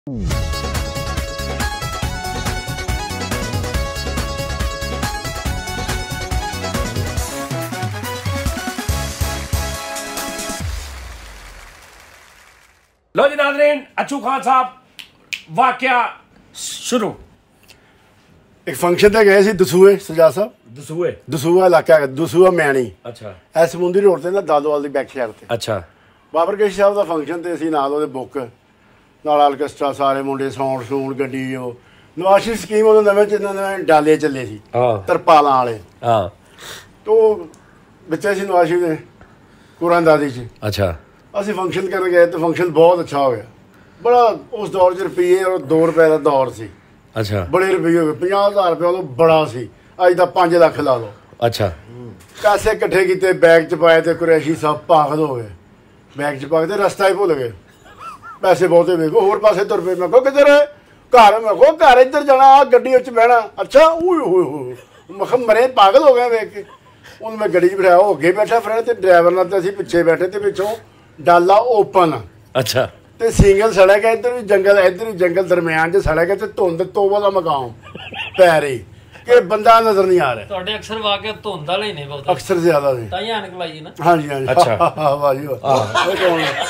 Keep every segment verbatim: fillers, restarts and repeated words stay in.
लो जी नाज़रीन, अच्छू खान साहब वाकया शुरू। एक फंक्शन ते गए सी दसूए सजाद साहब, दसूए दसूआ इलाका है, दसूआ मैनी। अच्छा ਐ ਸਮੁੰਦਰੀ ਰੋਡ ਤੇ ਨਾ ਦਾਦੋਵਾਲ ਦੀ ਬੈਕ ਸਾਈਡ ਤੇ। अच्छा ਬਾਬਰ ਕੇਸ਼ ਸਾਹਿਬ ਦਾ ਫੰਕਸ਼ਨ ਤੇ ਅਸੀਂ ਨਾਲ ਉਹਦੇ ਬੁੱਕ ਨਾਲ ਆਰਕੈਸਟਰਾ ਸਾਰੇ ਮੁੰਡੇ ਸਾਊਂਡ ਸੂਣ ਗੱਡੀ ਉਹ ਨਵਾਸ਼ੀ ਸਕੀਮ ਉਹਦੇ ਨਵੇਂ ਚ ਨਵੇਂ ਡਾਲੇ ਚੱਲੇ ਸੀ ਹਾਂ ਤਰਪਾਲਾਂ ਵਾਲੇ ਹਾਂ ਤੋ ਬੱਚੇ ਸੀ ਨਵਾਸ਼ੀ ਦੇ ਕੁਰਾਨ ਦਾਦੀ ਚ। अच्छा ਅਸੀਂ ਫੰਕਸ਼ਨ ਕਰਨ ਗਏ ਤੇ ਫੰਕਸ਼ਨ ਬਹੁਤ ਅੱਛਾ ਹੋ ਗਿਆ। ਬੜਾ ਉਸ ਦੌਰ 'ਚ ਰੁਪਈਏ ਔਰ ਦੋ ਰੁਪਏ ਦਾ ਦੌਰ ਸੀ। अच्छा ਬੜੇ ਰੁਪਈਏ ਹੋ ਗਏ, ਪੰਜਾਹ ਹਜ਼ਾਰ ਰੁਪਏ ਉਦੋਂ ਬੜਾ ਸੀ, ਅੱਜ ਦਾ ਪੰਜ ਲੱਖ ਲਾ ਲਓ। अच्छा ਪੈਸੇ ਇਕੱਠੇ ਕੀਤੇ, ਬੈਗ 'ਚ ਪਾਏ ਤੇ ਕੁਰੈਸ਼ੀ ਸਾਹਿਬ ਪਾਗਲ ਹੋ ਗਏ। ਬੈਗ 'ਚ ਪਾ ਕੇ ਤੇ ਰਸਤਾ ਹੀ ਭੁੱਲ ਗਏ। ਪੈਸੇ ਬਹੁਤੇ ਵੇਖੋ ਹੋਰ ਪਾਸੇ ਤੁਰ ਪਏ। ਮੈਂ ਕਿਹਾ ਕਿੱਧਰ ਘਰ? ਮੈਂ ਕਿਹਾ ਘਰ ਇੱਧਰ ਜਾਣਾ, ਆ ਗੱਡੀ ਵਿੱਚ ਬਹਿਣਾ। ਅੱਛਾ ਓਏ ਹੋਏ ਹੋਏ, ਮੈਂ ਕਿਹਾ ਮਰੇ ਪਾਗਲ ਹੋ ਗਏ ਵੇਖ ਕੇ। ਉਹਨੂੰ ਮੈਂ ਗੱਡੀ 'ਚ ਬਿਠਾਇਆ, ਉਹ ਅੱਗੇ ਬੈਠਾ ਫਰੈਂਡ ਤੇ ਡਰਾਈਵਰ ਨਾਲ ਤੇ ਅਸੀਂ ਪਿੱਛੇ ਬੈਠੇ ਤੇ ਪਿੱਛੋਂ ਡਾਲਾ ਓਪਨ। अच्छा ਤੇ ਸਿੰਗਲ ਸੜਕ ਹੈ, ਇੱਧਰ ਵੀ ਜੰਗਲ ਇੱਧਰ ਵੀ ਜੰਗਲ, ਦਰਮਿਆਨ 'ਚ ਸੜਕ ਹੈ ਤੇ ਧੁੰਦ ਤੋਬਾ ਦਾ ਮਕਾਮ ਪੈ ਰਹੀ ਕਿ ਬੰਦਾ ਨਜ਼ਰ ਨਹੀਂ ਆ ਰਿਹਾ। ਤੁਹਾਡੇ ਅਕਸਰ ਵਾਕਿਆ ਧੁੰਦ ਵਾਲੇ ਹੀ ਨੇ ਬਹੁਤ, ਅਕਸਰ ਜ਼ਿਆਦਾ ਸੀ। ਤਾਂ ਹੀ ਐਨਕ ਲਾਈ ਨਾ। ਹਾਂਜੀ ਹਾਂਜੀ ਅੱਛਾ। ਵਾਹ ਜੀ ਵਾਹ। ਇਹ ਕੌਣ ਹੈ?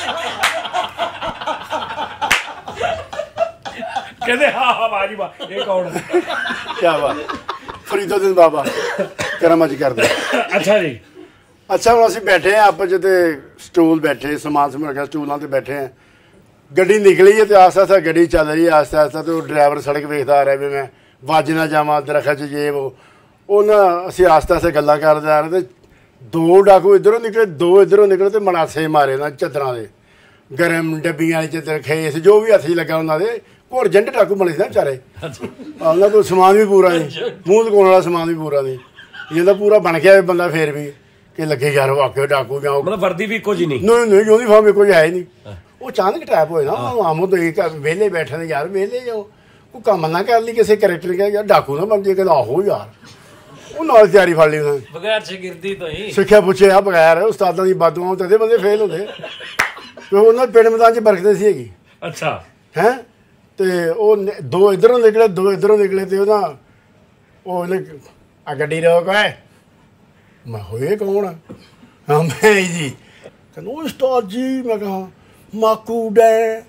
कहते हाँ हाँ बाजी वाह, ये कौन है? ਕਿਆ ਬਾਤ, ਫਰੀਦੁਦੀਨ ਬਾਬਾ ਕਰਮਾਂ ਕਰਦੇ। अच्छा जी ਅੱਛਾ ਹੁਣ ਅਸੀਂ ਬੈਠੇ ਹਾਂ ਆਪਸ 'ਚ ਤੇ ਸਟੂਲ ਬੈਠੇ, ਸਮਾਨ ਸਮੂਨ ਰੱਖਿਆ ਸਟੂਲਾਂ 'ਤੇ ਬੈਠੇ ਹਾਂ। ਗੱਡੀ ਨਿਕਲੀ ਹੈ ਤੇ ਆਸਤਾ ਆਸਤਾ ਗੱਡੀ ਚੱਲ ਰਹੀ ਹੈ ਆਸਤਾ ਆਸਤਾ ਤੇ ਉਹ ਡਰਾਈਵਰ ਸੜਕ ਵੇਖਦਾ ਆ ਰਿਹਾ ਵੀ ਮੈਂ ਵੱਜ ਨਾ ਜਾਵਾਂ ਦਰਖਤ 'ਚ ਜੇ ਉਹ ਉਹ ਨਾ ਅਸੀਂ ਆਸਤਾ ਆਸਤਾ ਗੱਲਾਂ ਕਰਦੇ ਆ ਰਹੇ ਤੇ ਦੋ ਡਾਕੂ ਇੱਧਰੋਂ ਨਿਕਲੇ, ਦੋ ਇੱਧਰੋਂ ਨਿਕਲੇ ਤੇ ਮਨਾਸੇ ਮਾਰੇ ਨਾ ਚਾਦਰਾਂ ਦੇ, ਗਰਮ ਡੱਬੀਆਂ ਵਾਲੀ ਚਾਦਰ ਖੇਸ ਜੋ ਵੀ ਹੱਥੀ ਲੱਗਾ ਉਹਨਾਂ ਦੇ। ਘੋੜ ਜੰਟ ਡਾਕੂ ਬਣੇ ਸੀ ਨਾ ਵਿਚਾਰੇ। ਉਹਨਾਂ ਕੋਲ ਸਮਾਨ ਵੀ ਪੂਰਾ ਨਹੀਂ, ਮੂੰਹ ਲਗਾਉਣ ਵਾਲਾ ਸਮਾਨ ਵੀ ਪੂਰਾ ਨਹੀਂ, ਜਿਹਦਾ ਪੂਰਾ ਬਣ ਗਿਆ ਬੰਦਾ ਫੇਰ ਵੀ ਕਿ ਲੱਗੇ ਯਾਰ ਵਾਕਿਆ ਡਾਕੂ ਜਾਂ मतलब वर्दी भी कुछ नहीं। ਨਹੀਂ ਨਹੀਂ ਯੂਨੀਫਾਰਮ ਕੋਈ ਹੈ ਹੀ ਨਹੀਂ। ਉਹ ਅਚਾਨਕ ਟੈਪ ਹੋਏ ਨਾ ਆਮੋ ਤੋਂ ਇੱਕ ਵਿਹਲੇ ਬੈਠੇ ਨੇ ਯਾਰ ਵਿਹਲੇ ਜਾਓ ਕੋਈ ਕੰਮ ਨਾ ਕਰ ਲਈ ਕਿਸੇ ਕਰੈਕਟਰ ਕਹੇ ਯਾਰ ਡਾਕੂ ਨਾ ਬਣ ਜੇ ਕਹਿੰਦਾ ਆਹੋ ਯਾਰ। ਉਹ ਨਾਲ ਤਿਆਰੀ ਫੜ ਲਈ ਉਹਨਾਂ ਨੇ ਬਗੈਰ ਸ਼ਾਗਿਰਦੀ ਤੋਂ ਹੀ ਸਿੱਖਿਆ ਪੁੱਛਿਆ ਬਗੈਰ ਉਸਤਾਦਾਂ ਦੀ ਬਾਦੂਆਂ ਤਦੇ ਬੰਦੇ ਫੇਲ ਹੁੰਦੇ ਤੇ ਉਹਨਾਂ ਪਿੰਡ ਮੈਦਾਨ 'ਚ ਬਰਕਦੇ ਸੀ ਹੈਗੀ। अच्छा ਹੈਂ ਤੇ ਉਹ ਦੋ ਇੱਧਰੋਂ ਨਿਕਲੇ ਦੋ ਇੱਧਰੋਂ ਨਿਕਲੇ ਤੇ ਉਹਦਾ ਉਹ ਉਹਨੇ ਆ ਗੱਡੀ ਰੋਕ ਹੈ। ਮੈਂ ਹੋਏ ਕੌਣ ਆ? ਹਾਂ ਮੈਂ ਜੀ। ਕਹਿੰਦਾ ਉਹ ਉਸਤਾਦ ਜੀ। ਮੈਂ ਕਿਹਾ ਮਾਕੂ ਡੈ।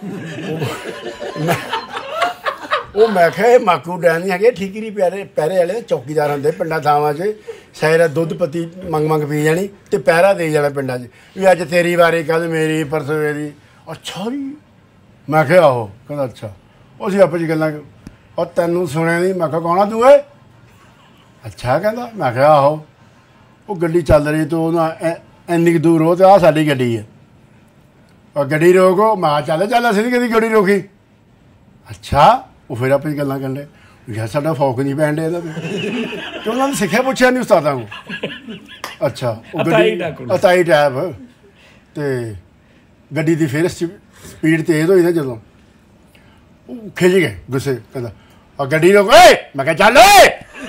ਉਹ ਮੈਂ ਕਿਹਾ ਇਹ ਮਾਕੂ ਡੈ ਨਹੀਂ ਹੈਗੇ, ਠੀਕਰੀ ਪੈਰੇ ਪੈਰੇ ਵਾਲੇ ਚੌਕੀਦਾਰ ਹੁੰਦੇ ਪਿੰਡਾਂ ਥਾਵਾਂ 'ਚ। ਸੈਰਾ ਦੁੱਧ ਪੱਤੀ ਮੰਗ ਮੰਗ ਪੀ ਜਾਣੀ ਤੇ ਪਹਿਰਾ ਦੇ ਜਾਣਾ ਪਿੰਡਾਂ 'ਚ ਵੀ ਅੱਜ ਤੇਰੀ ਵਾਰੀ ਕੱਲ੍ਹ ਮੇਰੀ ਪਰਸੋਂ ਮੇਰੀ। ਅੱਛਾ ਜੀ। ਮੈਂ ਕਿਹਾ ਆਹੋ। ਕਹਿੰਦਾ ਅੱਛਾ। ਉਹ ਅਸੀਂ ਆਪਸ 'ਚ ਗੱਲਾਂ ਉਹ ਤੈਨੂੰ ਸੁਣਿਆ ਨਹੀਂ। ਮੈਂ ਕਿਹਾ ਕੌਣ ਆ ਤੂੰ ਏ? ਅੱਛਾ ਕਹਿੰਦਾ। ਮੈਂ ਕਿਹਾ ਆਹੋ। ਉਹ ਗੱਡੀ ਚੱਲ ਰਹੀ ਤੇ ਉਹਨਾਂ ਇੰਨੀ ਕੁ ਦੂਰ ਹੋ ਤੇ ਆਹ ਸਾਡੀ ਗੱਡੀ ਹੈ। ਉਹ ਗੱਡੀ ਰੋਕੋ। ਮੈਂ ਚੱਲ ਚੱਲ ਅਸੀਂ ਨਹੀਂ ਕਦੀ ਗੱਡੀ ਰੋਕੀ। ਅੱਛਾ। ਉਹ ਫਿਰ ਆਪੇ ਗੱਲਾਂ ਕਰਨ ਡੇ ਯਾਰ ਸਾਡਾ ਫੌਕ ਨਹੀਂ ਪੈਣ ਡੇ ਇਹਦਾ ਤੇ ਉਹਨਾਂ ਨੇ ਸਿੱਖਿਆ ਪੁੱਛਿਆ ਨਹੀਂ ਉਸਤਾਦਾਂ ਨੂੰ। ਅੱਛਾ ਉਹ ਗੱਡੀ ਅਤਾਈ ਟੈਪ ਤੇ ਗੱਡੀ ਦੀ ਫਿਰ ਸਪੀਡ ਤੇਜ਼ ਹੋਈ ਨਾ ਜਦੋਂ ਉਹ ਖਿੱਚ ਗਏ ਗੁੱਸੇ। ਕਹਿੰਦਾ ਆ ਗੱਡੀ ਰੋਕੋ। ਮੈਂ ਕਿਹਾ ਚੱਲ ਓਏ।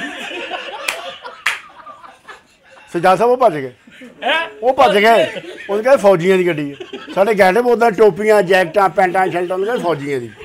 ਸਜਾਦ ਸਾਹਿਬ ਉਹ ਭੱਜ ਗਏ। ਉਹ ਭੱਜ ਗਏ। ਉਹਨੇ ਕਹਿੰਦੇ ਫੌਜੀਆਂ ਦੀ ਗੱਡੀ ਹੈ। ਸਾਡੇ ਗੈਂਡੇ ਬੋਲਦਾ ਟੋਪੀਆਂ ਜੈਕਟਾਂ ਪੈਂਟਾਂ ਸ਼ਰਟਾਂ ਉਹਨੇ ਕਹਿੰਦੇ ਫੌਜੀਆਂ ਦੀ।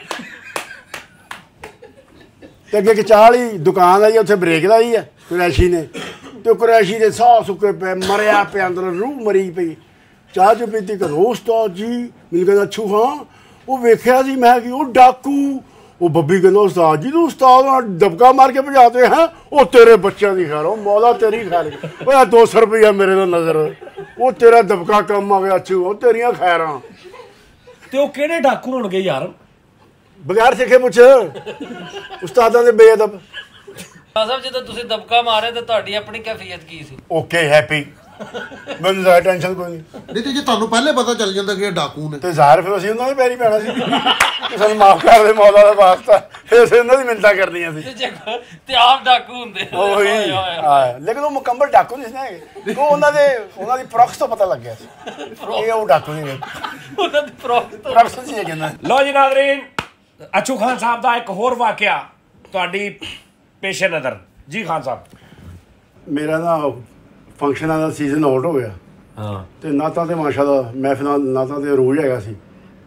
ਤੇ ਅੱਗੇ ਇੱਕ ਚਾਹ ਵਾਲੀ ਦੁਕਾਨ ਆਈ ਉੱਥੇ ਬ੍ਰੇਕ ਲਾਈ ਆ ਕੁਰੈਸ਼ੀ ਨੇ ਤੇ ਕੁਰੈਸ਼ੀ ਦੇ ਸਾਹ ਸੁੱਕੇ ਪਏ ਮਰਿਆ ਪਿਆ ਅੰਦਰ ਰੂਹ ਮਰੀ ਪਈ। ਚਾਹ ਚ ਪੀਤੀ ਕਰੋ ਉਸਤਾਦ ਜੀ। ਮੈਨੂੰ ਕਹਿੰਦਾ ਅੱਛੂ ਹਾਂ। ਉਹ ਵੇਖਿਆ ਸੀ ਮੈਂ ਕਿ ਉਹ ਡਾਕੂ। ਉਹ ਬੱਬੀ ਕਹਿੰਦਾ ਉਸਤਾਦ ਜੀ ਤੂੰ ਉਸਤਾਦ ਨਾਲ ਦਬਕਾ ਮਾਰ ਕੇ ਭਜਾਤੇ ਹੈਂ। ਉਹ ਤੇਰੇ ਬੱਚਿਆਂ ਦੀ ਖੈਰ ਉਹ ਮੌਲਾ ਤੇਰੀ ਖੈਰ। ਉਹ ਦੋ ਸੌ ਰੁਪਈਆ ਮੇਰੇ ਤੋਂ ਨਜ਼ਰ ਉਹ ਤੇਰਾ ਦਬਕਾ ਕੰਮ ਆ ਗਿਆ ਅੱਛੂ ਉਹ ਤੇਰੀਆਂ ਖੈਰਾਂ। ਤੇ ਉਹ ਕਿਹੜੇ ਡਾਕੂ ਹੋਣਗੇ ਯਾਰ? ਬਗੈਰ ਸਿੱਖੇ ਪੁੱਛ ਉਸਤਾਦਾਂ ਦੇ ਬੇਅਦਬ। ਸਾਹਿਬ ਜਦੋਂ ਤੁਸੀਂ ਦਬਕਾ ਮਾਰੇ ਤੇ ਤੁਹਾਡੀ ਆਪਣੀ ਕੈਫੀਅਤ ਕੀ ਸੀ? Okay happy. ਮੈਨੂੰ ਜ਼ਿਆਦਾ ਟੈਨਸ਼ਨ ਕੋਈ ਨਹੀਂ। ਨਹੀਂ ਤੇ ਜੇ ਤੁਹਾਨੂੰ ਪਹਿਲੇ ਪਤਾ ਚੱਲ ਜਾਂਦਾ ਕਿ ਇਹ ਡਾਕੂ ਨੇ ਤੇ ਜ਼ਾਹਰ ਫਿਰ ਅਸੀਂ ਉਹਨਾਂ ਦੇ ਪੈਰੀ ਪੈਣਾ ਸੀ। ਸਾਨੂੰ ਮਾਫ ਕਰ ਦੇ ਮੌਲਾ ਦਾ ਵਾਸਤਾ। ਫਿਰ ਅਸੀਂ ਉਹਨਾਂ ਦੀ ਮਿੰਨਤਾਂ ਕਰਨੀਆਂ ਸੀ ਤੇ ਆਪ ਡਾਕੂ ਹੁੰਦੇ। ਉਹੀ ਹਾਂ ਲੇਕਿਨ ਉਹ ਮੁਕੰਮਲ ਡਾਕੂ ਨਹੀਂ ਸੀ ਨਾ ਹੈਗੇ। ਉਹ ਉਹਨਾਂ ਦੇ ਉਹਨਾਂ ਦੀ ਪ੍ਰੋਕਸ ਤੋਂ ਪਤਾ ਲੱਗਿਆ ਸੀ ਇਹ ਉਹ ਡਾਕੂ ਨਹੀਂ ਉਹਨਾਂ ਦੀ ਪ੍ਰੋਕਸ ਤੋਂ ਪ੍ਰੋਕਸ ਸੀ ਇਹ ਕਹਿੰਦਾ। लो जी नाज़रीन, अच्छू खान साहब का एक होर वाकया ਤੁਹਾਡੀ पेशे नज़र। जी खान साहब। ਮੇਰਾ ਨਾ ਫੰਕਸ਼ਨਾਂ ਦਾ ਸੀਜ਼ਨ ਆਊਟ ਹੋ ਗਿਆ। ਹਾਂ ਤੇ ਨਾਤਾਂ ਤੇ ਮਾਸ਼ਾਅੱਲਾ ਮਹਿਫਿਲਾਂ ਨਾਤਾਂ ਤੇ ਰੋਜ਼ ਹੈਗਾ ਸੀ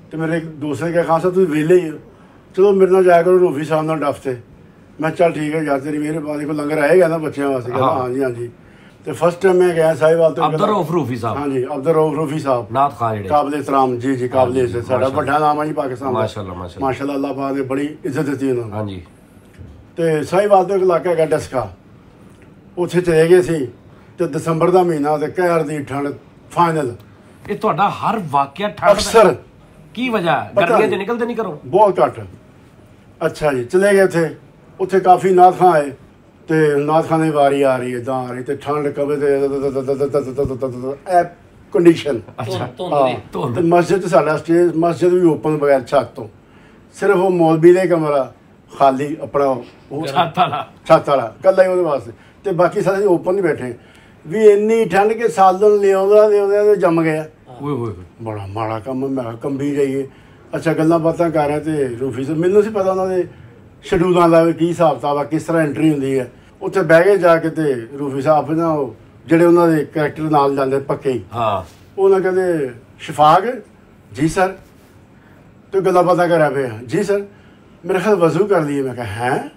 ਤੇ ਮੇਰੇ ਇੱਕ ਦੋਸਤ ਨੇ ਕਿਹਾ ਖਾਨ ਸਾਹਿਬ ਤੁਸੀਂ ਵਿਹਲੇ ਹੀ ਹੋ, ਚਲੋ ਮੇਰੇ ਨਾਲ ਜਾਇਆ ਕਰੋ ਰੂਫੀ ਸਾਹਿਬ ਨਾਲ ਡਫ ਤੇ। ਮੈਂ ਚੱਲ ਠੀਕ ਹੈ ਯਾਰ ਤੇਰੀ ਮਿਹਰਬਾਨੀ, ਕੋਈ ਲੰਗਰ ਆਏਗਾ ਨਾ ਬੱਚਿਆਂ ਵਾਸਤੇ? ਕਹਿੰਦਾ ਹਾਂਜੀ ਹਾਂਜੀ। ਤੇ ਫਸਟ ਟਾਈਮ ਮੈਂ ਗਿਆ ਸਾਹਿਬਾਲ ਤੋਂ। ਅਬਦਰ ਰਊਫ ਰੂਫੀ ਸਾਹਿਬ। ਹਾਂਜੀ ਅਬਦਰ ਰਊਫ ਰੂਫੀ ਸਾਹਿਬ ਨਾਥ ਖਾਨ ਜਿਹੜੇ ਕਾਬਲੇ ਇਤਰਾਮ ਜੀ ਜੀ ਕਾਬਲੇ ਇੱਜ਼ਤ, ਸਾਡਾ ਵੱਡਾ ਨਾਮ ਹੈ ਜੀ ਪਾਕਿਸਤਾਨ ਦਾ। ਮਾਸ਼ਾਅੱਲਾ ਮਾਸ਼ਾਅੱਲਾ ਮਾਸ਼ਾਅੱਲਾ ਅੱਲਾਹ ਪਾਕ ਨੇ ਬੜੀ ਇੱਜ਼ਤ ਦਿੱਤੀ ਉਹਨਾਂ ਨੂੰ। ਹਾਂਜੀ। ਤੇ ਸਾਹਿਬਾਲ ਤੋਂ ਇੱਕ ਇਲਾਕਾ ਹੈਗਾ ਡਸਕਾ, ਉੱਥੇ ਚਲੇ ਗਏ ਸੀ ਤੇ ਦਸੰਬਰ ਦਾ ਮਹੀਨਾ ਤੇ ਕਹਿਰ ਦੀ ਠੰਡ ਫਾਈਨਲ। ਇਹ ਤੁਹਾਡਾ ਹਰ ਵਾਕਿਆ ਠੰਡ ਅਕਸਰ ਕੀ ਵਜ੍ਹਾ ਹੈ? ਗਰਮੀਆਂ 'ਚ ਨਿਕਲਦੇ ਨਹੀਂ ਘਰੋਂ? ਬਹੁਤ ਘੱਟ। ਅੱਛਾ ਜੀ ਚਲੇ ਗਏ ਉੱਥੇ, ਉੱਥੇ ਕਾਫੀ ਨਾਥ ਖਾਂ ਆਏ ਤੇ ਨਾਥ ਖਾਂ ਦੀ ਵਾਰੀ ਆ ਰਹੀ ਇੱਦਾਂ ਆ ਰਹੀ ਤੇ ਠੰਡ ਕਵੇ ਤੇ ਇਹ ਕੰਡੀਸ਼ਨ। ਅੱਛਾ ਧੁੰਦ ਤੇ ਮਸਜਿਦ ਸਾਡਾ ਸਟੇਜ, ਮਸਜਿਦ ਵੀ ਓਪਨ ਬਗੈਰ ਛੱਤ ਤੋਂ, ਸਿਰਫ ਉਹ ਮੌਲਵੀ ਦਾ ਕਮਰਾ ਖਾਲੀ ਆਪਣਾ ਉਹ ਛੱਤ ਵਾਲਾ ਛੱਤ ਵਾਲਾ ਇਕੱਲਾ ਹੀ ਉਹਦੇ ਵਾਸਤੇ, ਤੇ ਬਾਕੀ ਸਾਰੇ ਓਪਨ ਹੀ ਬੈਠੇ। ਵੀ ਇੰਨੀ ਠੰਡ ਕੇ ਸਾਲਨ ਲਿਆਉਂਦਾ ਲਿਆਉਂਦਾ ਤੇ ਜੰਮ ਗਿਆ। ਓਏ ਹੋਏ ਬੜਾ ਮਾੜਾ ਕੰਮ। ਮੈਂ ਕਿਹਾ ਕੰਬੀ ਜਾਈਏ। ਅੱਛਾ ਗੱਲਾਂ ਬਾਤਾਂ ਕਰ ਰਹੇ ਤੇ ਰੂਫੀ ਸਾਹਿਬ, ਮੈਨੂੰ ਸੀ ਪਤਾ ਉਹਨਾਂ ਦੇ ਸ਼ਡਿਊਲਾਂ ਦਾ ਕੀ ਹਿਸਾਬ ਕਿਤਾਬ ਆ, ਕਿਸ ਤਰ੍ਹਾਂ ਐਂਟਰੀ ਹੁੰਦੀ ਹੈ। ਉੱਥੇ ਬਹਿ ਕੇ ਜਾ ਕੇ ਤੇ ਰੂਫੀ ਸਾਹਿਬ ਨਾ ਉਹ ਜਿਹੜੇ ਉਹਨਾਂ ਦੇ ਕਰੈਕਟਰ ਨਾਲ ਜਾਂਦੇ ਪੱਕੇ ਹੀ, ਹਾਂ, ਉਹਨਾਂ ਕਹਿੰਦੇ ਸ਼ਫਾਕ ਜੀ ਸਰ, ਤੇ ਗੱਲਾਂ ਬਾਤਾਂ ਕਰਿਆ ਪਿਆ ਜੀ ਸਰ, ਮੇਰੇ ਖਿਆਲ ਵਜ਼ੂ ਕਰ ਲਈਏ। ਮੈਂ ਕਿਹਾ ਹੈ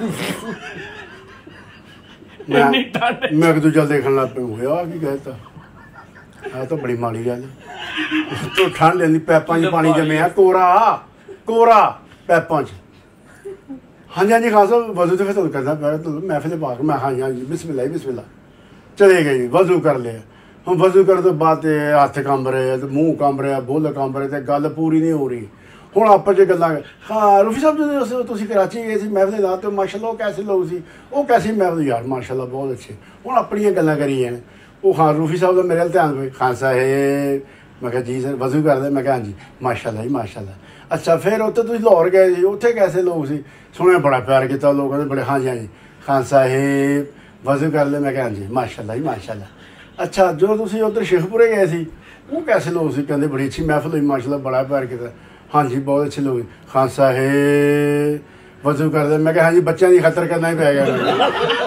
ਮੈਂ ਮੈਂ ਇੱਕ ਦੂਜਾ ਦੇਖਣ ਲੱਗ ਪਿਆ, ਹੋਇਆ ਕੀ ਕਹਿਤਾ ਆ ਤਾਂ ਬੜੀ ਮਾੜੀ ਗੱਲ ਹੈ। ਤੋ ਠੰਡ ਲੈਂਦੀ ਪੈਪਾਂ 'ਚ ਪਾਣੀ ਜੰਮਿਆ, ਕੋਰਾ ਕੋਰਾ ਪੈਪਾਂ 'ਚ। ਹਾਂਜੀ ਹਾਂਜੀ ਖਾਨ ਸਾਹਿਬ ਵਜ਼ੂ ਤੇ ਫਿਰ ਤੁਹਾਨੂੰ ਕਰਦਾ ਪਿਆ ਮਹਿਫਿਲ ਪਾ ਕੇ। ਮੈਂ ਹਾਂਜੀ ਹਾਂਜੀ ਬਿਸਮਿਲ੍ਲਾ ਬਿਸਮਿਲ੍ਲਾ। ਚਲੇ ਗਏ ਜੀ, ਵਜ਼ੂ ਕਰ ਲਿਆ। ਹੁਣ ਵਜ਼ੂ ਕਰਨ ਤੋਂ ਬਾਅਦ ਤੇ ਹੱਥ ਕੰਬ ਰਹੇ ਤੇ ਮੂੰਹ ਕੰਬ ਰਿਹਾ, ਬੁੱਲ ਕੰਬ ਰਹੇ ਤੇ ਗੱਲ ਪੂਰੀ ਨਹੀਂ ਹੋ ਰਹੀ। ਹੁਣ ਆਪਸ 'ਚ ਗੱਲਾਂ। ਹਾਂ ਰੂਫੀ ਸਾਹਿਬ ਜਦੋਂ ਤੁਸੀਂ ਕਰਾਚੀ ਗਏ ਸੀ ਮਹਿਫਿਲ ਦਾ, ਤੇ ਮਾਸ਼ਾਅੱਲਾ ਉਹ ਕੈਸੇ ਲੋਕ ਸੀ, ਉਹ ਕੈਸੀ ਮਹਿਫਿਲ? ਯਾਰ ਮਾਸ਼ਾਅੱਲਾ ਬਹੁਤ ਅੱਛੇ। ਹੁਣ ਆਪਣੀਆਂ ਗੱਲਾਂ ਕਰੀ ਜਾਣ। ਉਹ ਹਾਂ ਰੂਫੀ ਸਾਹਿਬ ਦਾ ਮੇਰੇ ਵੱਲ ਧਿਆਨ ਪਏ, ਖਾਨ ਸਾਹਿਬ। ਮੈਂ ਕਿਹਾ ਜੀ ਸਰ ਵਜ਼ੂ ਕਰਦੇ? ਮੈਂ ਕਿਹਾ ਹਾਂਜੀ। ਮਾਸ਼ਾਅੱਲਾ ਜੀ ਮਾਸ਼ਾਅੱਲਾ। ਅੱਛਾ ਫਿਰ ਉੱਥੇ ਤੁਸੀਂ ਲਾਹੌਰ ਗਏ ਸੀ, ਉੱਥੇ ਕੈਸੇ ਲੋਕ ਸੀ? ਸੁਣਿਆ ਬੜਾ ਪਿਆਰ ਕੀਤਾ ਲੋਕਾਂ ਨੇ ਬੜੇ। ਹਾਂਜੀ ਹਾਂਜੀ ਖਾਨ ਸਾਹਿਬ ਵਜ਼ੂ ਕਰ ਲੈ? ਮੈਂ ਕਿਹਾ ਹਾਂਜੀ ਮਾਸ਼ਾਅੱਲਾ ਜੀ ਮਾਸ਼ਾਅੱਲਾ। ਅੱਛਾ ਜਦੋਂ ਤੁਸੀਂ ਉੱਧਰ ਸ਼ੇਖਪੁਰੇ ਗਏ ਸੀ, ਉਹ ਕੈਸੇ ਲੋਕ ਸੀ? ਕਹਿੰਦੇ ਬੜੀ ਅੱਛੀ ਮਹਿਫਿਲ ਹੋਈ ਮਾਸ਼ਾਅੱਲਾ, ਬੜਾ ਪਿਆਰ ਕੀਤਾ। ਹਾਂਜੀ ਬਹੁਤ ਅੱਛੇ ਲੋਕ। ਖਾਨ ਸਾਹਿਬ ਵਜ਼ੂ ਕਰ ਲੈ? ਮੈਂ ਕਿਹਾ ਹਾਂਜੀ ਬੱਚਿਆਂ ਦੀ ਖਤਰ ਕਰਨਾ ਹੀ ਪੈ ਗਿਆ।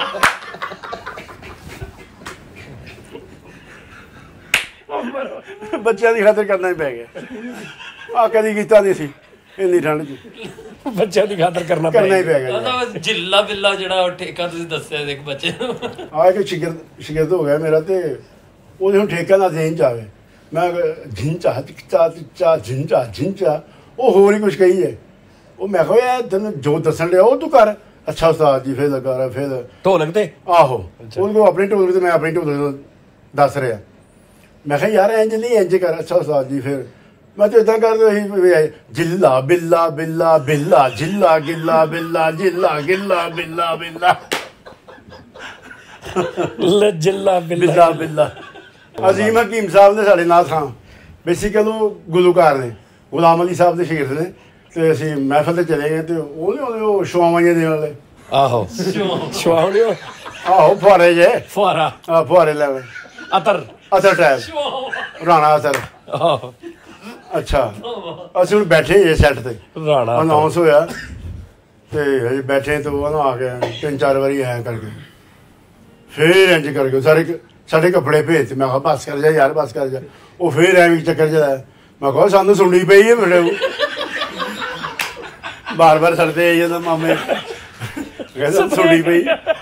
ਬੱਚਿਆਂ ਦੀ ਖਾਤਰ ਕਰਨਾ ਹੀ ਪੈ ਗਿਆ। ਆ ਕਦੀ ਕੀਤਾ ਨਹੀਂ ਸੀ ਇੰਨੀ ਠੰਡ 'ਚ, ਬੱਚਿਆਂ ਦੀ ਖਾਤਰ ਕਰਨਾ ਕਰਨਾ ਹੀ ਪੈ ਗਿਆ। ਉਹਦਾ ਜਿੱਲਾ ਬਿੱਲਾ ਜਿਹੜਾ ਉਹ ਠੇਕਾ ਤੁਸੀਂ ਦੱਸਿਆ ਇੱਕ ਬੱਚੇ ਨੂੰ, ਆ ਇੱਕ ਸ਼ਿਗਰਦ ਸ਼ਿਗਰਦ ਹੋ ਗਿਆ ਮੇਰਾ, ਤੇ ਉਹਦੇ ਹੁਣ ਠੇਕਾ ਦਾ ਦੇਣ 'ਚ ਆਵੇ। ਮੈਂ ਝਿੰਚਾ ਚਾ ਚਾ ਝਿੰਚਾ ਝਿੰਚਾ ਉਹ ਹੋਰ ਹੀ ਕੁਛ ਕਹੀ ਹੈ। ਉਹ ਮੈਂ ਕਿਹਾ ਤੈਨੂੰ ਜੋ ਦੱਸਣ ਡਿਆ ਉਹ ਤੂੰ ਕਰ। ਅੱਛਾ ਉਸਤਾਦ ਜੀ ਫਿਰ ਲਗਾ ਰਿਹਾ ਫਿਰ ਢੋਲਕ ਤੇ ਆਹੋ ਉਹਦੇ ਕੋਲ ਆਪਣੀ ਢੋਲਕ ਤੇ ਮੈਂ ਆਪਣੀ ਢੋਲਕ ਦੱਸ ਰਿਹਾ। ਮੈਂ ਕਿਹਾ ਯਾਰ ਇੰਜ ਨਹੀਂ ਇੰਜ ਕਰ। ਅੱਛਾ ਉਸਤਾਦ ਜੀ ਫਿਰ ਮੈਂ ਤਾਂ ਇੱਦਾਂ ਕਰਦਾ ਸੀ, ਜਿੱਲਾ ਬਿੱਲਾ ਬਿੱਲਾ ਬਿੱਲਾ ਜਿੱਲਾ ਗਿੱਲਾ ਬਿੱਲਾ ਜਿੱਲਾ ਗਿੱਲਾ ਬਿੱਲਾ ਬਿੱਲਾ ਜਿੱਲਾ ਬਿੱਲਾ ਬਿੱਲਾ। ਅਜ਼ੀਮ ਹਕੀਮ ਸਾਹਿਬ ਨੇ ਸਾਡੇ ਨਾਲ ਖਾਂ ਬੇਸਿਕਲ ਉਹ ਗੁਲੂਕਾਰ ਨੇ, ਗੁਲਾਮ ਅਲੀ ਸਾਹਿਬ ਦੇ ਸ਼ਾਗਿਰਦ ਨੇ। ਤੇ ਅਸੀਂ ਮਹਿਫਲ ਤੇ ਚਲੇ ਗਏ ਤੇ ਉਹਨੇ ਉਹ ਸ਼ਵਾਵਾਂ ਜਿਹੇ ਵਾਲੇ ਆਹੋ ਸ਼ਵਾਉਣਿਓ ਆਹੋ ਫੁਆਰੇ ਜੇ ਫੁਆਰਾ ਆ ਫੁਆਰੇ ਲੈਵੇ ਅਤਰ ਅਤਰ ਟਾਈਪ ਰਾਣਾ ਅਤਰ। ਆਹੋ ਅੱਛਾ ਅਸੀਂ ਹੁਣ ਬੈਠੇ ਜੇ ਸੈੱਟ ਤੇ, ਰਾਣਾ ਅਨਾਉਂਸ ਹੋਇਆ ਤੇ ਹਜੇ ਬੈਠੇ ਤੇ ਉਹ ਨਾ ਆ ਗਿਆ ਤਿੰਨ ਚਾਰ ਵਾਰੀ ਐਂ ਕਰਕੇ ਫੇਰ ਇੰਜ ਕਰਕੇ ਸਾਰੇ ਸਾਡੇ ਕੱਪੜੇ ਭੇਜ ਤੇ। ਮੈਂ ਕਿਹਾ ਬਸ ਕਰ ਜਾ ਯਾਰ ਬਸ ਕਰ ਜਾ। ਉਹ ਫੇਰ ਐਵੇਂ ਚੱਕਰ ਚ ਮੈਂ ਕਿਹਾ ਸਾਨੂੰ ਸੁਣਨੀ ਪਈ ਹੈ ਮੇਰੇ ਬਾਰ ਬਾਰ ਸੜਦੇ ਆਈ ਜਾਂਦਾ ਮਾਮੇ ਕਹਿੰਦਾ ਸੁਣਨੀ ਪਈ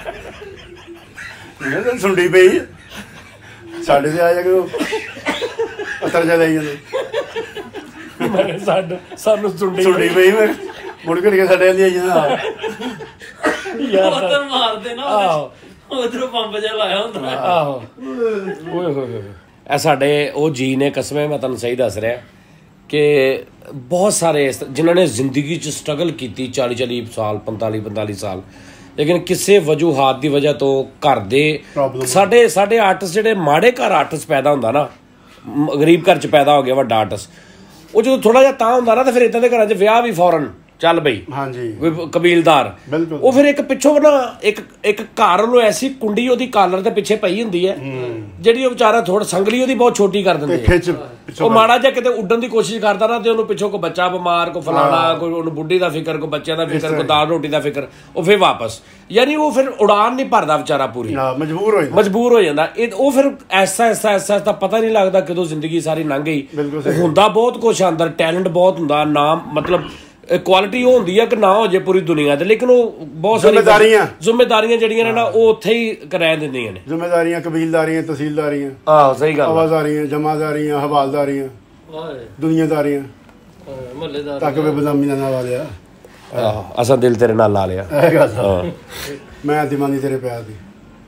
ਕਹਿੰਦਾ ਸੁਣਨੀ ਪਈ ਸਾਡੇ ਤੇ ਆ ਜਾ ਕੇ ਅਤਰ ਜਾ ਲਈ ਜਾਂਦੇ ਮੈਂ ਸਾਨੂੰ ਸਾਨੂੰ ਸੁਣਨੀ ਸੁਣਨੀ ਪਈ। ਮੈਂ ਮੁੜ ਕੇ ਕੇ ਸਾਡੇ ਵਾਲੀ ਆਈ ਜਾਂਦਾ ਯਾਰ ਉਧਰ ਮਾਰਦੇ ਨਾ ਆਹੋ ਉਧਰੋਂ ਪੰਪ ਜਿਹਾ ਲਾਇਆ ਹੁੰਦਾ। ਆਹੋ ਓਏ ਹੋਏ ਹੋਏ ਇਹ ਸਾਡੇ ਉਹ ਜੀ ਨੇ ਕਸਮੇ, ਮੈਂ ਤੁਹਾਨੂੰ ਸਹੀ ਦੱਸ ਰਿਹਾ ਕਿ ਬਹੁਤ ਸਾਰੇ ਇਸ ਜਿਨ੍ਹਾਂ ਨੇ ਜ਼ਿੰਦਗੀ 'ਚ ਸਟਰਗਲ ਕੀਤੀ ਚਾਲੀ ਚਾਲੀ ਸਾਲ ਪੰਤਾਲੀ ਪੰਤਾਲੀ ਸਾਲ, ਲੇਕਿਨ ਕਿਸੇ ਵਜੂਹਾਤ ਦੀ ਵਜ੍ਹਾ ਤੋਂ ਘਰ ਦੇ ਸਾਡੇ ਸਾਡੇ ਆਰਟਿਸਟ ਜਿਹੜੇ ਮਾੜੇ ਘਰ ਆਰਟਿਸਟ ਪੈਦਾ ਹੁੰਦਾ ਨਾ, ਗਰੀਬ ਘਰ 'ਚ ਪੈਦਾ ਹੋ ਗਿਆ ਵੱਡਾ ਆਰਟਿਸਟ, ਉਹ ਜਦੋਂ ਥੋੜ੍ਹਾ ਜਿਹਾ ਤਾਂ ਹੁੰਦਾ ਨਾ ਤਾਂ ਫਿਰ ਇੱਦਾਂ ਦੇ ਘਰਾਂ 'ਚ ਵਿਆਹ ਵੀ ਫੌਰਨ ਚੱਲ ਬਈ ਹਾਂਜੀ ਕੋਈ ਕਬੀਲਦਾਰ ਬਿਲਕੁਲ। ਉਹ ਫਿਰ ਇੱਕ ਪਿੱਛੋਂ ਨਾ ਇੱਕ ਇੱਕ ਘਰ ਨੂੰ ਐਸੀ ਕੁੰਡੀ ਉਹਦੀ ਕਾਲਰ ਦੇ ਪਿੱਛੇ ਪਈ ਹੁੰਦੀ ਹੈ ਜਿਹੜੀ ਉਹ ਵਿਚਾਰਾ ਥੋੜਾ ਸੰਗਲੀ ਉਹਦੀ ਬਹੁਤ ਛੋਟੀ ਕਰ ਦਿੰਦੇ ਖਿੱਚ ਆ। ਉਹ ਮਾੜਾ ਜਿਹਾ ਕਿਤੇ ਉੱਡਣ ਦੀ ਕੋਸ਼ਿਸ਼ ਕਰਦਾ ਨਾ ਤੇ ਉਹਨੂੰ ਪਿੱਛੋਂ ਕੋਈ ਬੱਚਾ ਬਿਮਾਰ ਕੋ ਫਲਾਣਾ ਕੋਈ ਉਹਨੂੰ ਬੁੱਢੀ ਦਾ ਫਿਕਰ ਕੋਈ ਬੱਚਿਆਂ ਦਾ ਫਿਕਰ ਕੋਈ ਦਾਲ ਰੋਟੀ ਦਾ ਫਿਕਰ ਉਹ ਫਿਰ ਵਾਪਸ ਯਾਨੀ ਉਹ ਫਿਰ ਉਡਾਨ ਨਹੀਂ ਭਰਦਾ ਵਿਚਾਰਾ ਪੂਰੀ ਮਜਬੂਰ ਹੋ ਜਾਂਦਾ ਮਜਬੂਰ ਹੋ ਜਾਂਦਾ ਇਹ ਉਹ ਫਿਰ ਐਸਾ ਐਸਾ ਐਸਾ ਤਾਂ ਪਤਾ ਨਹੀਂ ਲੱਗਦਾ ਕਦੋਂ ਜ਼ਿੰਦਗੀ ਸਾਰੀ ਲੰਘ ਗਈ। ਹੁੰਦਾ ਬਹੁਤ ਕੁਛ ਅੰਦਰ ਟੈਲੈਂਟ ਬਹੁਤ ਹੁੰਦਾ ਨਾਮ ਮਤਲਬ ਕੁਆਲਿਟੀ ਉਹ ਹੁੰਦੀ ਆ ਕਿ ਨਾ ਹੋ ਜੇ ਪੂਰੀ ਦੁਨੀਆ ਤੇ ਲੇਕਿਨ ਉਹ ਬਹੁਤ ਸਾਰੀ ਜ਼ਿੰਮੇਦਾਰੀਆਂ ਜ਼ਿੰਮੇਦਾਰੀਆਂ ਜਿਹੜੀਆਂ ਨੇ ਨਾ ਉਹ ਉੱਥੇ ਹੀ ਰਹਿ ਦਿੰਦੀਆਂ ਨੇ ਜ਼ਿੰਮੇਦਾਰੀਆਂ ਕਬੀਲਦਾਰੀਆਂ ਤਹਿਸੀਲਦਾਰੀਆਂ ਆਹ ਸਹੀ ਗੱਲ ਆਵਾਜ਼ਾਰੀਆਂ ਜਮਾਦਾਰੀਆਂ ਹਵਾਲਦਾਰੀਆਂ ਦੁਨੀਆਦਾਰੀਆਂ ਮਹੱਲੇਦਾਰ ਤੱਕ ਵੀ ਬਦਾਮੀ ਦਾ ਨਾਲ ਵਾਲਿਆ ਆਹ ਅਸਾਂ ਦਿਲ ਤੇਰੇ ਨਾਲ ਲਾ ਲਿਆ ਇਹ ਗੱਲ ਮੈਂ ਦੀਵਾਨੀ ਤੇਰੇ ਪਿਆਰ ਦੀ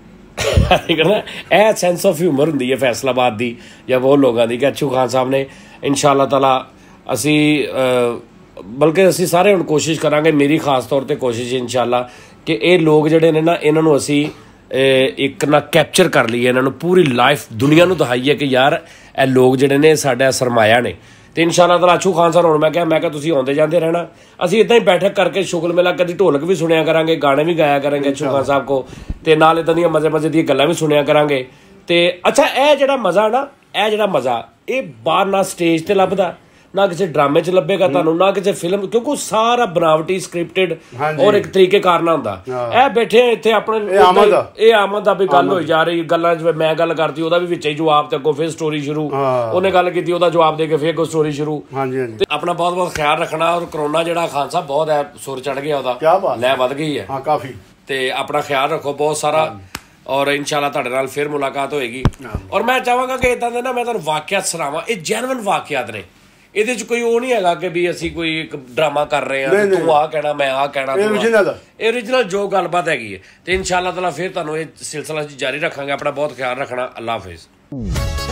ਇਹ ਸੈਂਸ ਆਫ ਹਿਊਮਰ ਹੁੰਦੀ ਹੈ ਫੈਸਲਾਬਾਦ ਦੀ ਜਾਂ ਬਹੁਤ ਲੋਕਾਂ ਦੀ ਕਿ ਅੱਛੂ ਖਾਨ ਸਾਹਿਬ ਨੇ ਇਨਸ਼ਾ ਅੱਲਾਹ ਤਾਲਾ ਅਸੀਂ ਬਲਕਿ ਅਸੀਂ ਸਾਰੇ ਹੁਣ ਕੋਸ਼ਿਸ਼ ਕਰਾਂਗੇ ਮੇਰੀ ਖਾਸ ਤੌਰ ਤੇ ਕੋਸ਼ਿਸ਼ ਇਨਸ਼ਾ ਅੱਲਾਹ ਕਿ ਇਹ ਲੋਕ ਜਿਹੜੇ ਨੇ ਨਾ ਇਹਨਾਂ ਨੂੰ ਅਸੀਂ ਇੱਕ ਨਾ ਕੈਪਚਰ ਕਰ ਲਈਏ ਇਹਨਾਂ ਨੂੰ ਪੂਰੀ ਲਾਈਫ ਦੁਨੀਆ ਨੂੰ ਦਿਖਾਈਏ ਕਿ ਯਾਰ ਇਹ ਲੋਕ ਜਿਹੜੇ ਨੇ ਸਾਡਾ ਸਰਮਾਇਆ ਨੇ। ਤੇ ਇਨਸ਼ਾ ਅੱਲਾਹ ਤਾਲਾ ਅੱਛੂ ਖਾਨ ਸਾਹਿਬ ਹੁਣ ਮੈਂ ਕਿਹਾ ਮੈਂ ਕਿਹਾ ਤੁਸੀਂ ਆਉਂਦੇ ਜਾਂਦੇ ਰਹਿਣਾ ਅਸੀਂ ਇੱਦਾਂ ਹੀ ਬੈਠਕ ਕਰਕੇ ਸ਼ੁਗਲ ਮੇਲਾ ਕਦੀ ਢੋਲਕ ਵੀ ਸੁਣਿਆ ਕਰਾਂਗੇ ਗਾਣੇ ਵੀ ਗਾਇਆ ਕਰਾਂਗੇ ਅੱਛੂ ਖਾਨ ਸਾਹਿਬ ਕੋ ਤੇ ਨਾਲ ਇੱਦਾਂ ਦੀਆਂ ਮਜ਼ੇ ਮਜ਼ੇ ਦੀਆਂ ਗੱਲਾਂ ਵੀ ਸੁਣਿਆ ਕਰਾਂਗੇ। ਤੇ ਅੱਛਾ ਇਹ ਜਿਹੜਾ ਮਜ਼ਾ ਨਾ ਇਹ ਜਿਹੜਾ ਮਜ਼ਾ ਇਹ ਬਾਹਰ ਨਾ ਸਟੇਜ ਤੇ ਲੱਭਦਾ ਨਾ ਕਿਸੇ ਡਰਾਮੇ 'ਚ ਲੱਭੇਗਾ ਤੁਹਾਨੂੰ ਨਾ ਕਿਸੇ ਫਿਲਮ ਕਿਉਂਕਿ ਉਹ ਸਾਰਾ ਬਨਾਵਟੀ ਸਕ੍ਰਿਪਟਡ ਔਰ ਇੱਕ ਤਰੀਕੇ ਕਾਰਨ ਹੁੰਦਾ। ਇਹ ਬੈਠੇ ਇੱਥੇ ਆਪਣੇ ਇਹ ਆਮਦ ਦਾ ਵੀ ਗੱਲ ਹੋਈ ਜਾ ਰਹੀ ਗੱਲਾਂ ਜਿਵੇਂ ਮੈਂ ਗੱਲ ਕਰਤੀ ਉਹਦਾ ਵੀ ਵਿੱਚ ਹੀ ਜਵਾਬ ਤੇ ਅੱਗੋਂ ਫਿਰ ਸਟੋਰੀ ਸ਼ੁਰੂ ਉਹਨੇ ਗੱਲ ਕੀਤੀ ਉਹਦਾ ਜਵਾਬ ਦੇ ਕੇ ਫਿਰ ਕੋਈ ਸਟੋਰੀ ਸ਼ੁਰੂ। ਤੇ ਆਪਣਾ ਬਹੁਤ ਬਹੁਤ ਖਿਆਲ ਰੱਖਣਾ ਔਰ ਕਰੋਨਾ ਜਿਹੜਾ ਖਾਨ ਸਾਹਿਬ ਬਹੁਤ ਹੈ ਸੁਰ ਚੜ ਗਿਆ ਉਹਦਾ ਲੈ ਵੱਧ ਗਈ ਹੈ ਕਾਫੀ ਤੇ ਆਪਣਾ ਖਿਆਲ ਰੱਖੋ ਬਹੁਤ ਸਾਰਾ ਔਰ ਇਨਸ਼ਾਅੱਲਾ ਤੁਹਾਡੇ ਨਾਲ ਫਿਰ ਮੁਲਾਕਾਤ ਹੋਏਗੀ। ਔਰ ਮੈਂ ਚਾਹਾਂਗਾ ਕਿ ਇਦਾਂ ਦੇ ਨਾ ਮੈਂ ਤੁਹਾਨੂੰ ਵਾਕਿਆਤ ਸੁਣਾਵਾਂ ਇਹ ਜੈਨੂਇਨ ਵਾਕਿਆਤ ਨੇ ਇਹਦੇ 'ਚ ਕੋਈ ਉਹ ਨਹੀਂ ਹੈਗਾ ਕਿ ਵੀ ਅਸੀਂ ਕੋਈ ਇੱਕ ਡਰਾਮਾ ਕਰ ਰਹੇ ਹਾਂ ਤੂੰ ਆਹ ਕਹਿਣਾ ਮੈਂ ਆਹ ਕਹਿਣਾ ਇਹ ਓਰੀਜਨਲ ਜੋ ਗੱਲਬਾਤ ਹੈਗੀ ਹੈ। ਤੇ ਇਨਸ਼ਾਅੱਲਾ ਤਾਲਾ ਫਿਰ ਤੁਹਾਨੂੰ ਇਹ ਸਿਲਸਿਲਾ ਜਾਰੀ ਰੱਖਾਂਗੇ। ਆਪਣਾ ਬਹੁਤ ਖਿਆਲ ਰੱਖਣਾ। ਅੱਲਾ ਹਾਫਿਜ਼।